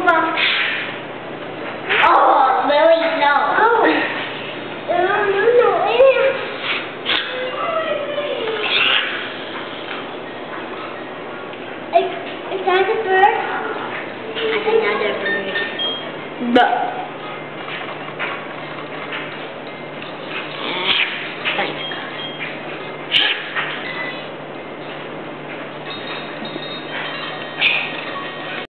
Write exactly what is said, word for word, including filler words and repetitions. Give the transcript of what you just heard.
on. Oh, Lily, no. Oh. No, no, no. Is, is that a bird? I think that's a bird. But